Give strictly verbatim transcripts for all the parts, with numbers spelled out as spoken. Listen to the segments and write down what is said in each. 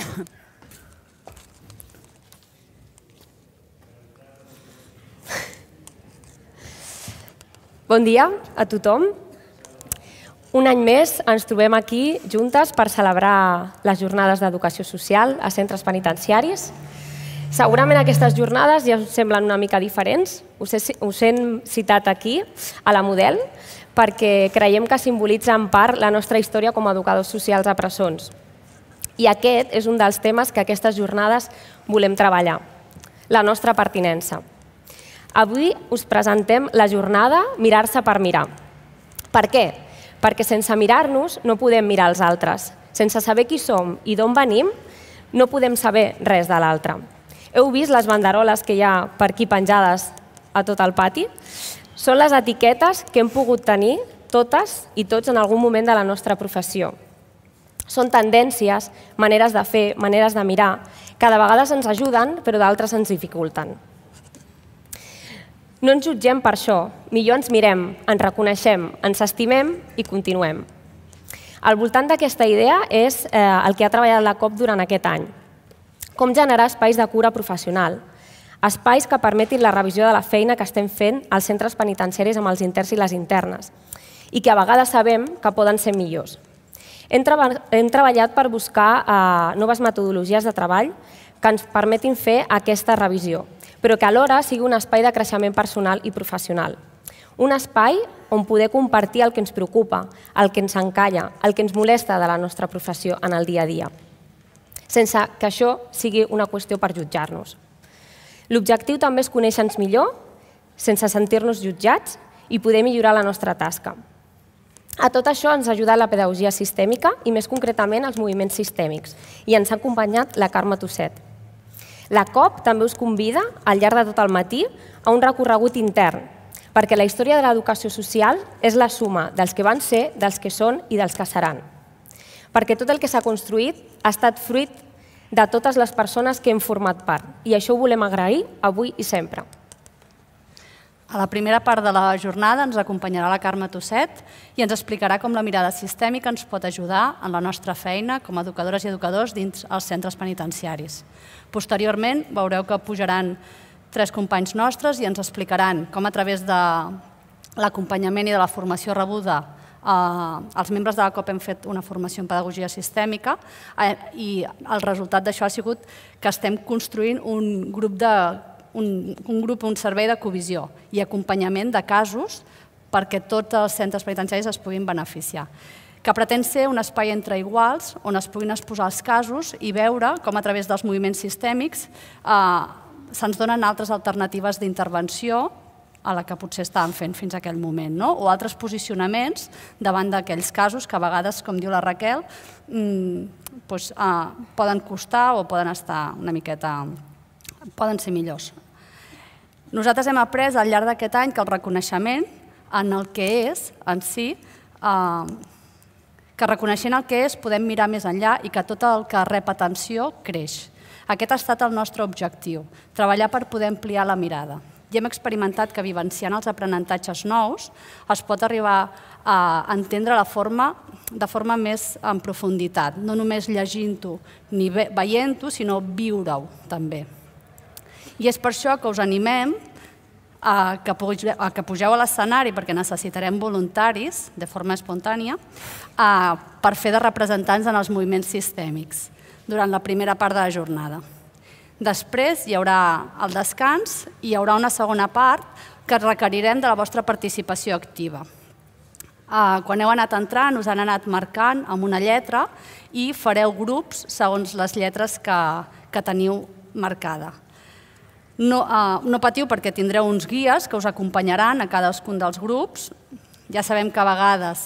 Bon dia a tothom. Un any més ens trobem aquí juntes per celebrar les jornades d'educació social a centres penitenciaris. Segurament aquestes jornades ja us semblen una mica diferents. Us hem citat aquí, a la Model, perquè creiem que simbolitza en part la nostra història com a educadors socials a presons. I aquest és un dels temes que aquestes jornades volem treballar, la nostra pertinença. Avui us presentem la jornada Mirar-se per mirar. Per què? Perquè sense mirar-nos no podem mirar els altres. Sense saber qui som i d'on venim, no podem saber res de l'altre. Heu vist les banderoles que hi ha per aquí penjades a tot el pati? Són les etiquetes que hem pogut tenir totes i tots en algun moment de la nostra professió. Són tendències, maneres de fer, maneres de mirar, que de vegades ens ajuden, però d'altres ens dificulten. No ens jutgem per això, millor ens mirem, ens reconeixem, ens estimem i continuem. Al voltant d'aquesta idea és el que ha treballat la COP durant aquest any. Com generar espais de cura professional, espais que permetin la revisió de la feina que estem fent als centres penitenciaris amb els interns i les internes i que a vegades sabem que poden ser millors. Hem treballat per buscar noves metodologies de treball que ens permetin fer aquesta revisió, però que alhora sigui un espai de creixement personal i professional. Un espai on poder compartir el que ens preocupa, el que ens encalla, el que ens molesta de la nostra professió en el dia a dia, sense que això sigui una qüestió per jutjar-nos. L'objectiu també és conèixer-nos millor, sense sentir-nos jutjats i poder millorar la nostra tasca. A tot això ens ha ajudat la pedagogia sistèmica i més concretament els moviments sistèmics i ens ha acompanyat la Carme Tusset. La COP també us convida, al llarg de tot el matí, a un recorregut intern, perquè la història de l'educació social és la suma dels que van ser, dels que són i dels que seran. Perquè tot el que s'ha construït ha estat fruit de totes les persones que hem format part, i això ho volem agrair avui i sempre. A la primera part de la jornada ens acompanyarà la Carme Tusset i ens explicarà com la mirada sistèmica ens pot ajudar en la nostra feina com a educadores i educadors dins els centres penitenciaris. Posteriorment veureu que pujaran tres companys nostres i ens explicaran com a través de l'acompanyament i de la formació rebuda els membres de la COP hem fet una formació en pedagogia sistèmica i el resultat d'això ha sigut que estem construint un grup de un grup, un servei de covisió i acompanyament de casos perquè tots els centres penitenciaris es puguin beneficiar, que pretén ser un espai entre iguals on es puguin exposar els casos i veure com a través dels moviments sistèmics se'ns donen altres alternatives d'intervenció a la que potser estàvem fent fins a aquell moment, o altres posicionaments davant d'aquells casos que a vegades, com diu la Raquel, poden costar o poden estar una miqueta... poden ser millors. Nosaltres hem après al llarg d'aquest any que el reconeixement en el que és, en si, que reconeixent el que és podem mirar més enllà i que tot el que rep atenció creix. Aquest ha estat el nostre objectiu, treballar per poder ampliar la mirada. I hem experimentat que vivenciant els aprenentatges nous es pot arribar a entendre la forma de forma més en profunditat, no només llegint-ho ni veient-ho, sinó viure-ho també. I és per això que us animem a que pugeu a l'escenari, perquè necessitarem voluntaris, de forma espontània, per fer de representants en els moviments sistèmics durant la primera part de la jornada. Després hi haurà el descans i hi haurà una segona part que requerirem de la vostra participació activa. Quan heu anat entrant us han anat marcant amb una lletra i fareu grups segons les lletres que teniu marcada. No patiu perquè tindreu uns guies que us acompanyaran a cadascun dels grups. Ja sabem que a vegades,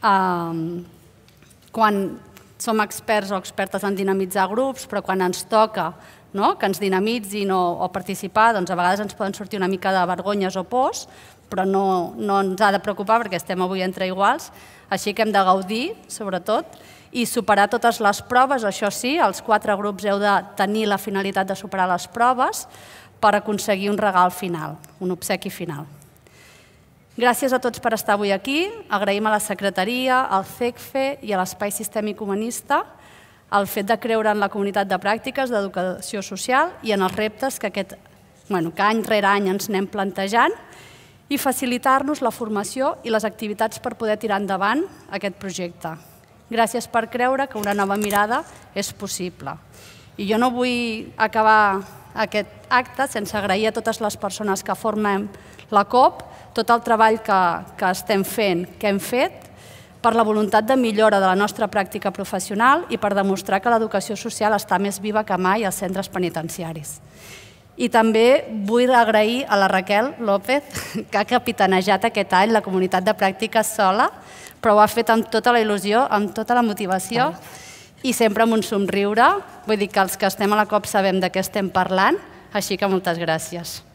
quan som experts o expertes en dinamitzar grups, però quan ens toca que ens dinamitzin o participar, doncs a vegades ens poden sortir una mica de vergonyes o pors, però no ens ha de preocupar perquè estem avui entre iguals, així que hem de gaudir, sobretot, i superar totes les proves. Això sí, els quatre grups heu de tenir la finalitat de superar les proves per aconseguir un regal final, un obsequi final. Gràcies a tots per estar avui aquí. Agraïm a la secretaria, al C E C F E i a l'Espai Sistèmic Humanista el fet de creure en la comunitat de pràctiques d'educació social i en els reptes que, aquest, bueno, que any rere any ens anem plantejant i facilitar-nos la formació i les activitats per poder tirar endavant aquest projecte. Gràcies per creure que una nova mirada és possible. I jo no vull acabar aquest acte sense agrair a totes les persones que formem la COP tot el treball que, que estem fent, que hem fet, per la voluntat de millora de la nostra pràctica professional i per demostrar que l'educació social està més viva que mai als centres penitenciaris. I també vull agrair a la Raquel López, que ha capitanejat aquest any la comunitat de pràctiques sola, però ho ha fet amb tota la il·lusió, amb tota la motivació i sempre amb un somriure. Vull dir que els que estem a la COP sabem de què estem parlant, així que moltes gràcies.